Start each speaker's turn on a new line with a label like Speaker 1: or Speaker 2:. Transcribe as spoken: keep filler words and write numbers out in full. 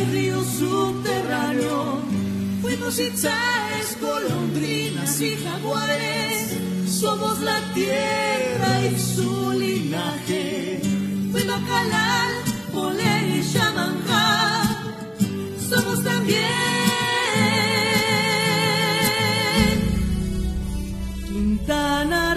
Speaker 1: río subterráneo. Fuimos Itzáes, golondrinas y jaguares. Somos la tierra y su linaje. Fuimos Calal, Polé y Yamanjá. Somos también Quintana